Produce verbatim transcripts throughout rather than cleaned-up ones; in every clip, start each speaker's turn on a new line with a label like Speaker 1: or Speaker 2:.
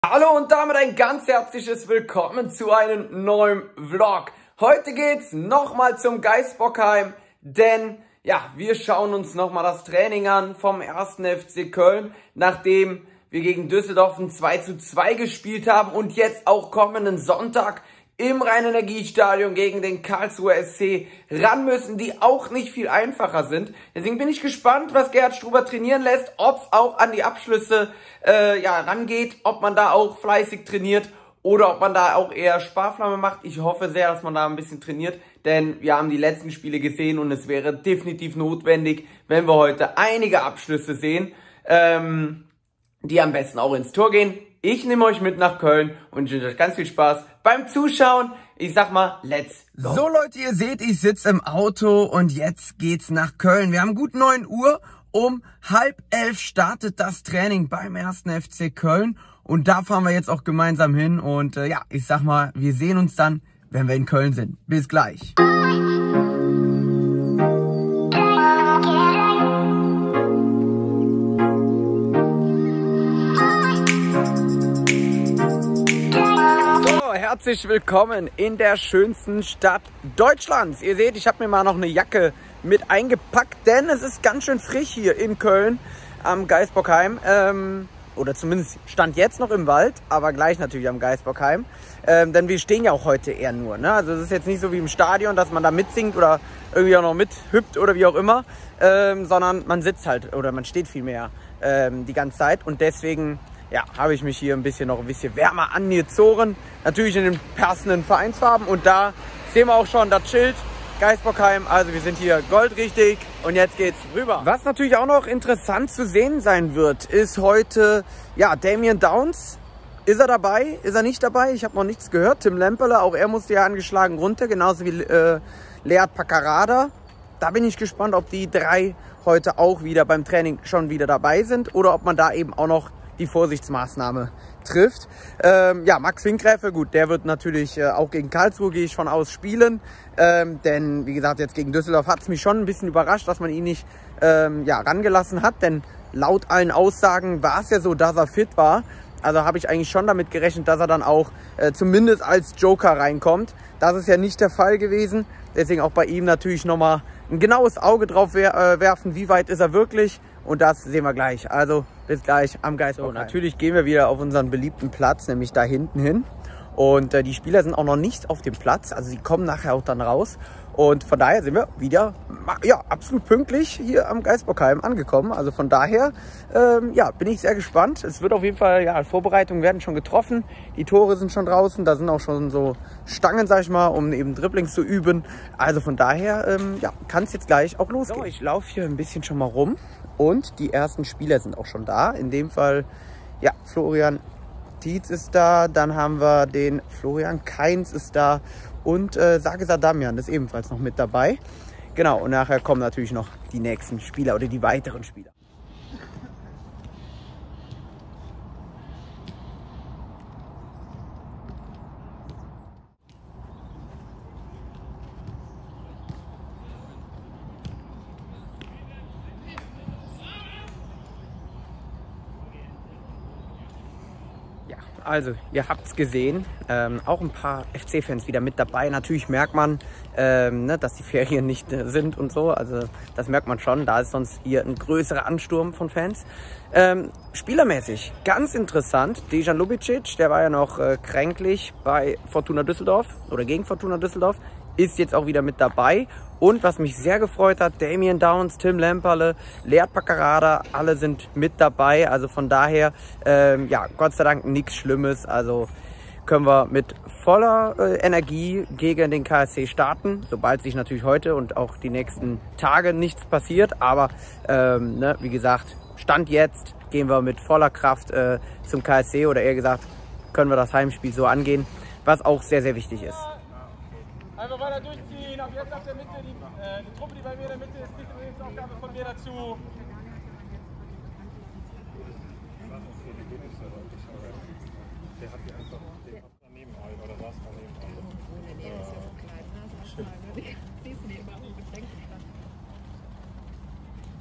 Speaker 1: Hallo und damit ein ganz herzliches Willkommen zu einem neuen Vlog. Heute geht's nochmal zum Geisbockheim, denn ja, wir schauen uns nochmal das Training an vom ersten F C Köln, nachdem wir gegen Düsseldorf ein zwei zu zwei gespielt haben und jetzt auch kommenden Sonntag im Rhein-Energie-Stadion gegen den Karlsruher S C ran müssen, die auch nicht viel einfacher sind. Deswegen bin ich gespannt, was Gerhard Struber trainieren lässt, ob es auch an die Abschlüsse äh, ja, rangeht, ob man da auch fleißig trainiert oder ob man da auch eher Sparflamme macht. Ich hoffe sehr, dass man da ein bisschen trainiert, denn wir haben die letzten Spiele gesehen und es wäre definitiv notwendig, wenn wir heute einige Abschlüsse sehen, ähm, die am besten auch ins Tor gehen. Ich nehme euch mit nach Köln und wünsche euch ganz viel Spaß beim Zuschauen. Ich sag mal, let's go. So Leute, ihr seht, ich sitze im Auto und jetzt geht's nach Köln. Wir haben gut neun Uhr. Um halb elf startet das Training beim ersten F C Köln. Und da fahren wir jetzt auch gemeinsam hin. Und äh, ja, ich sag mal, wir sehen uns dann, wenn wir in Köln sind. Bis gleich. Herzlich willkommen in der schönsten Stadt Deutschlands. Ihr seht, ich habe mir mal noch eine Jacke mit eingepackt, denn es ist ganz schön frisch hier in Köln am Geisbockheim. Ähm, oder zumindest stand jetzt noch im Wald, aber gleich natürlich am Geisbockheim. Ähm, denn wir stehen ja auch heute eher nur. Ne? Also es ist jetzt nicht so wie im Stadion, dass man da mitsingt oder irgendwie auch noch mithüpft oder wie auch immer. Ähm, sondern man sitzt halt oder man steht vielmehr ähm, die ganze Zeit. Und deswegen ja, habe ich mich hier ein bisschen noch ein bisschen wärmer angezogen. Natürlich in den passenden Vereinsfarben. Und da sehen wir auch schon das Schild Geisbockheim. Also wir sind hier goldrichtig und jetzt geht's rüber. Was natürlich auch noch interessant zu sehen sein wird, ist heute ja Damian Downs. Ist er dabei? Ist er nicht dabei? Ich habe noch nichts gehört. Tim Lemperle, auch er musste ja angeschlagen runter, genauso wie äh, Lead Paccarada. Da bin ich gespannt, ob die drei heute auch wieder beim Training schon wieder dabei sind oder ob man da eben auch noch die Vorsichtsmaßnahme trifft. Ähm, ja, Max Finkgräfe, gut, der wird natürlich äh, auch gegen Karlsruhe, gehe ich von aus, spielen. Ähm, denn, wie gesagt, jetzt gegen Düsseldorf hat es mich schon ein bisschen überrascht, dass man ihn nicht ähm, ja, rangelassen hat. Denn laut allen Aussagen war es ja so, dass er fit war. Also habe ich eigentlich schon damit gerechnet, dass er dann auch äh, zumindest als Joker reinkommt. Das ist ja nicht der Fall gewesen. Deswegen auch bei ihm natürlich nochmal ein genaues Auge drauf wer äh, werfen, wie weit ist er wirklich. Und das sehen wir gleich. Also bis gleich am Geisbockheim. So, natürlich gehen wir wieder auf unseren beliebten Platz, nämlich da hinten hin. Und äh, die Spieler sind auch noch nicht auf dem Platz. Also sie kommen nachher auch dann raus. Und von daher sind wir wieder ja, absolut pünktlich hier am Geisbockheim angekommen. Also von daher ähm, ja, bin ich sehr gespannt. Es wird auf jeden Fall, ja, Vorbereitungen werden schon getroffen. Die Tore sind schon draußen. Da sind auch schon so Stangen, sag ich mal, um eben Dribblings zu üben. Also von daher ähm, ja, kann es jetzt gleich auch losgehen. So, ich laufe hier ein bisschen schon mal rum. Und die ersten Spieler sind auch schon da. In dem Fall, ja, Florian Tietz ist da. Dann haben wir den Florian Kainz ist da. Und äh, Sagesa Damian ist ebenfalls noch mit dabei. Genau, und nachher kommen natürlich noch die nächsten Spieler oder die weiteren Spieler. Also, ihr habt es gesehen, ähm, auch ein paar F C-Fans wieder mit dabei. Natürlich merkt man, ähm, ne, dass die Ferien nicht äh, sind und so. Also das merkt man schon. Da ist sonst hier ein größerer Ansturm von Fans. Ähm, spielermäßig ganz interessant. Dejan Lubicic, der war ja noch äh, kränklich bei Fortuna Düsseldorf oder gegen Fortuna Düsseldorf, ist jetzt auch wieder mit dabei. Und was mich sehr gefreut hat, Damian Downs, Tim Lemperle, Lead Paccarada, alle sind mit dabei. Also von daher, ähm, ja, Gott sei Dank nichts Schlimmes. Also können wir mit voller äh, Energie gegen den K S C starten, sobald sich natürlich heute und auch die nächsten Tage nichts passiert. Aber ähm, ne, wie gesagt, Stand jetzt gehen wir mit voller Kraft äh, zum K S C oder eher gesagt, können wir das Heimspiel so angehen, was auch sehr, sehr wichtig ist.
Speaker 2: Einfach weiter durchziehen, ab jetzt auf der Mitte, die, äh, die Truppe, die bei mir in der Mitte ist, kriegt übrigens eine Aufgabe von mir dazu. Der hat die einfach daneben halt, oder saß daneben halt. Nee, der ist ja so klein, ne? Das ist mal, ne? Siehst du die immer im Getränk dran.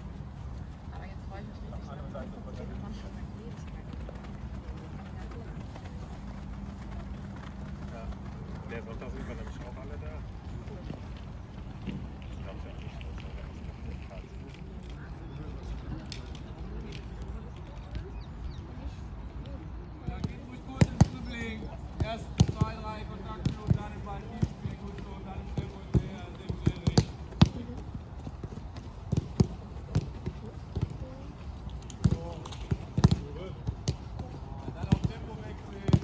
Speaker 2: Aber jetzt freue ich mich richtig. Nee, Sonntag sind wir nämlich auch alle da. Ich glaube ja nicht, dass wir da ist.
Speaker 3: Da geht ruhig kurz ins Dribbling. Erst zwei, drei Kontakte und dann im Ball spielen gut so und dann im Tempo hinterher. Sehr, sehr richtig. Dann auf Tempo wechseln.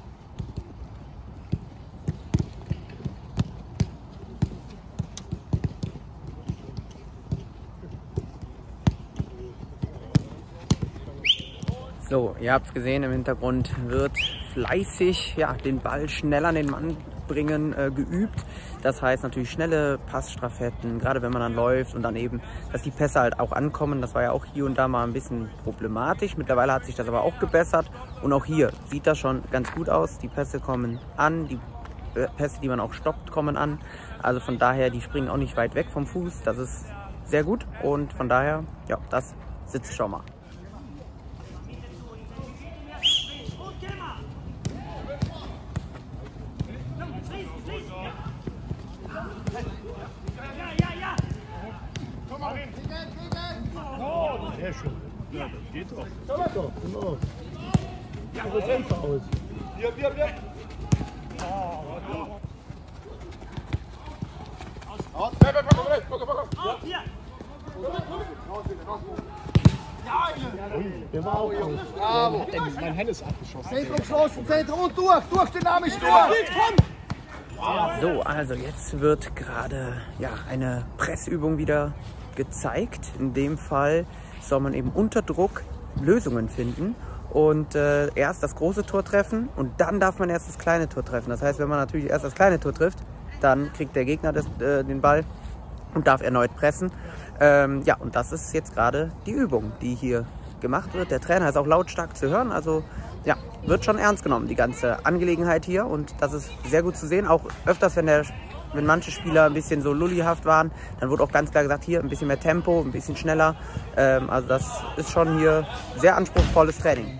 Speaker 1: So, ihr habt es gesehen, im Hintergrund wird fleißig ja, den Ball schnell an den Mann bringen äh, geübt. Das heißt natürlich schnelle Passstraffetten, gerade wenn man dann läuft und dann eben, dass die Pässe halt auch ankommen. Das war ja auch hier und da mal ein bisschen problematisch. Mittlerweile hat sich das aber auch gebessert und auch hier sieht das schon ganz gut aus. Die Pässe kommen an, die Pässe, die man auch stoppt, kommen an. Also von daher, die springen auch nicht weit weg vom Fuß. Das ist sehr gut und von daher, ja, das sitzt schon mal.
Speaker 4: Sehr schön. Ja, das geht doch. Ja, doch, genau. Ja, das sieht aus. Ja, ja, ja. Aus. Bleib, bleib, bleib, bleib, bleib, bleib. Aus, hier. Der war auch aus. Bravo. Mein Hand ist abgeschossen. Zentrum geschossen, Zentrum und durch, durch, dynamisch durch.
Speaker 1: So, also jetzt wird gerade ja, eine Pressübung wieder gezeigt. In dem Fall soll man eben unter Druck Lösungen finden und äh, erst das große Tor treffen und dann darf man erst das kleine Tor treffen. Das heißt, wenn man natürlich erst das kleine Tor trifft, dann kriegt der Gegner das, äh, den Ball und darf erneut pressen. Ähm, ja, und das ist jetzt gerade die Übung, die hier gemacht wird. Der Trainer ist auch lautstark zu hören, also ja, wird schon ernst genommen, die ganze Angelegenheit hier und das ist sehr gut zu sehen. Auch öfters, wenn der Wenn manche Spieler ein bisschen so lullihaft waren, dann wurde auch ganz klar gesagt, hier ein bisschen mehr Tempo, ein bisschen schneller. Ähm, also das ist schon hier sehr anspruchsvolles Training.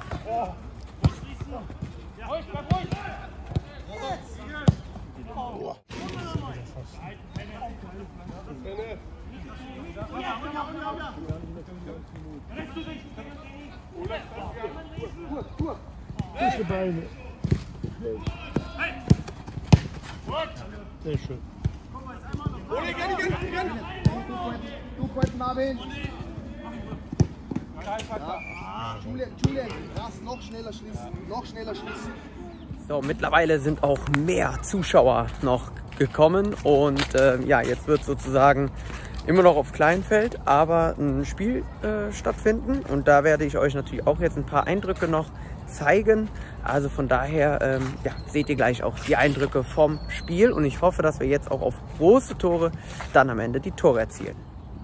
Speaker 4: Gute Beine. Sehr schön.
Speaker 5: Du Point Marvin. Ja. Julian, Julian, das noch schneller schließen, noch schneller schließen.
Speaker 1: So, mittlerweile sind auch mehr Zuschauer noch gekommen und äh, ja, jetzt wird sozusagen immer noch auf Kleinfeld, aber ein Spiel äh, stattfinden und da werde ich euch natürlich auch jetzt ein paar Eindrücke noch zeigen. Also von daher ähm, ja, seht ihr gleich auch die Eindrücke vom Spiel und ich hoffe, dass wir jetzt auch auf große Tore dann am Ende die Tore erzielen.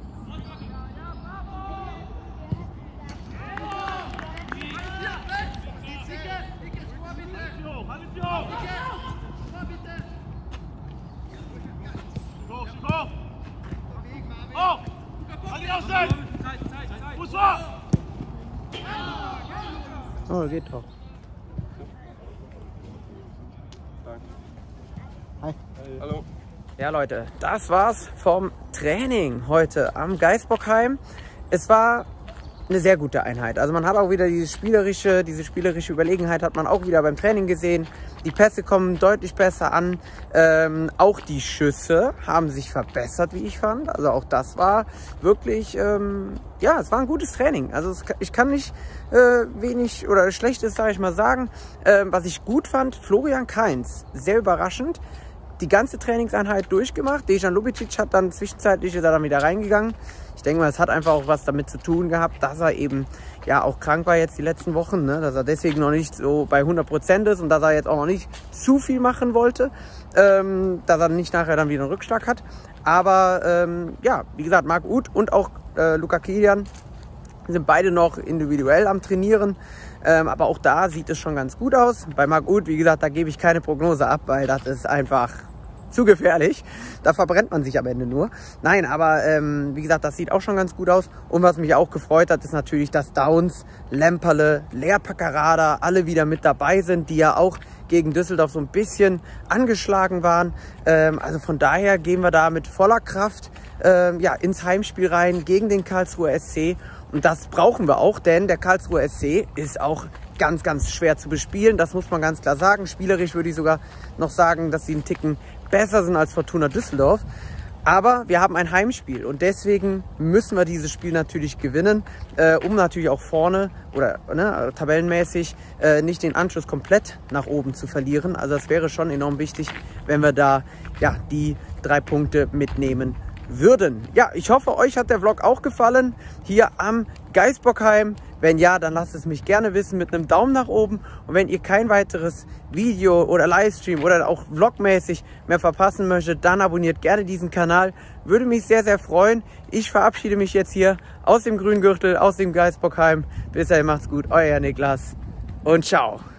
Speaker 1: Oh, geht doch.
Speaker 5: Hi.
Speaker 2: Hallo.
Speaker 1: Ja Leute, das war's vom Training heute am Geisbockheim. Es war eine sehr gute Einheit. Also man hat auch wieder diese spielerische, diese spielerische Überlegenheit hat man auch wieder beim Training gesehen. Die Pässe kommen deutlich besser an. Ähm, auch die Schüsse haben sich verbessert, wie ich fand. Also auch das war wirklich, ähm, ja, es war ein gutes Training. Also es, ich kann nicht äh, wenig oder Schlechtes, sage ich mal, sagen. Ähm, was ich gut fand, Florian Kainz, sehr überraschend. Die ganze Trainingseinheit durchgemacht. Dejan Lubicic hat dann zwischenzeitlich ist er dann wieder reingegangen. Ich denke mal, es hat einfach auch was damit zu tun gehabt, dass er eben ja auch krank war jetzt die letzten Wochen, ne? Dass er deswegen noch nicht so bei hundert Prozent ist und dass er jetzt auch noch nicht zu viel machen wollte, ähm, dass er nicht nachher dann wieder einen Rückschlag hat. Aber ähm, ja, wie gesagt, Marc Uth und auch äh, Luca Kilian sind beide noch individuell am Trainieren. Ähm, aber auch da sieht es schon ganz gut aus. Bei Marc Uth, wie gesagt, da gebe ich keine Prognose ab, weil das ist einfach zu gefährlich. Da verbrennt man sich am Ende nur. Nein, aber ähm, wie gesagt, das sieht auch schon ganz gut aus. Und was mich auch gefreut hat, ist natürlich, dass Downs, Lemperle, Lehrpackerada alle wieder mit dabei sind, die ja auch gegen Düsseldorf so ein bisschen angeschlagen waren. Ähm, also von daher gehen wir da mit voller Kraft ähm, ja, ins Heimspiel rein gegen den Karlsruher S C. Und das brauchen wir auch, denn der Karlsruher S C ist auch ganz, ganz schwer zu bespielen. Das muss man ganz klar sagen. Spielerisch würde ich sogar noch sagen, dass sie einen Ticken besser sind als Fortuna Düsseldorf. Aber wir haben ein Heimspiel und deswegen müssen wir dieses Spiel natürlich gewinnen, äh, um natürlich auch vorne oder ne, tabellenmäßig äh, nicht den Anschluss komplett nach oben zu verlieren. Also das wäre schon enorm wichtig, wenn wir da ja, die drei Punkte mitnehmen würden. Ja, ich hoffe, euch hat der Vlog auch gefallen hier am Geisbockheim. Wenn ja, dann lasst es mich gerne wissen mit einem Daumen nach oben. Und wenn ihr kein weiteres Video oder Livestream oder auch vlogmäßig mehr verpassen möchtet, dann abonniert gerne diesen Kanal. Würde mich sehr, sehr freuen. Ich verabschiede mich jetzt hier aus dem Grüngürtel, aus dem Geisbockheim. Bis dahin, macht's gut. Euer Niklas und ciao.